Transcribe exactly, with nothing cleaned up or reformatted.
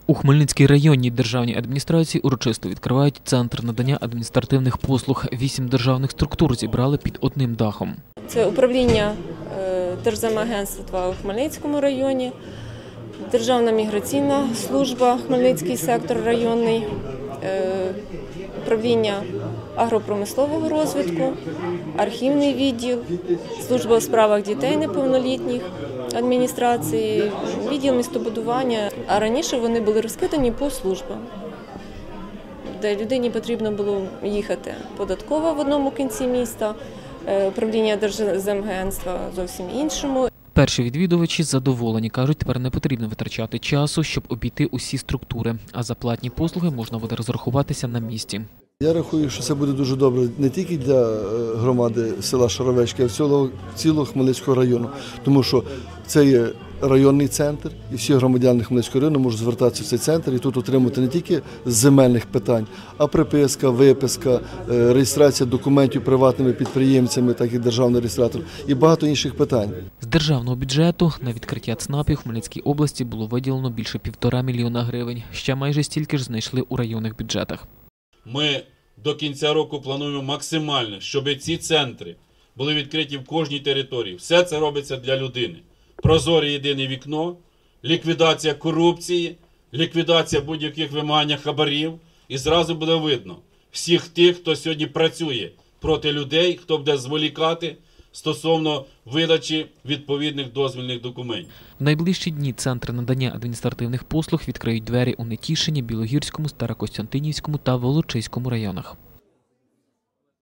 У Хмельницькій районній державній адміністрації урочисто відкривають центр надання адміністративних послуг. Вісім державних структур зібрали під одним дахом. Це управління Держземагентства у Хмельницькому районі, Державна міграційна служба, Хмельницький сектор районний, управління агропромислового розвитку, архівний відділ, служба у справах дітей неповнолітніх, адміністрації, відділ містобудування. А раніше вони були розкидані по службам, де людині потрібно було їхати податкова в одному кінці міста, управління Держземагентства зовсім іншому. Перші відвідувачі задоволені. Кажуть, тепер не потрібно витрачати часу, щоб обійти усі структури. А за платні послуги можна буде розрахуватися на місці. Я рахую, що це буде дуже добре не тільки для громади села Шаровечки, а й цілого, цілого Хмельницького району. Тому що це є районний центр, і всі громадяни Хмельницького району можуть звертатися в цей центр і тут отримати не тільки з земельних питань, а приписка, виписка, реєстрація документів приватними підприємцями, так і державний реєстратор, і багато інших питань. З державного бюджету на відкриття ЦНАПів в Хмельницькій області було виділено більше півтора мільйона гривень. Ще майже стільки ж знайшли у районних бюджетах. Ми до кінця року плануємо максимально, щоб ці центри були відкриті в кожній території. Все це робиться для людини. Прозоре єдине вікно, ліквідація корупції, ліквідація будь-яких вимагань хабарів. І зразу буде видно всіх тих, хто сьогодні працює проти людей, хто буде зволікати стосовно видачі відповідних дозвільних документів. В найближчі дні центри надання адміністративних послуг відкриють двері у Нетішині, Білогірському, Старокостянтинівському та Волочиському районах.